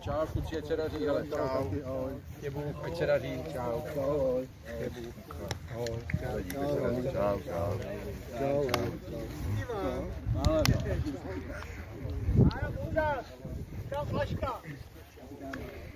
Čau, kluci, ať se daří, hele, čau. Je Bůh, ať se daří, čau. Ahoj. Je Bůh. Ahoj. Čau, čau. Čau. Čau, flaška.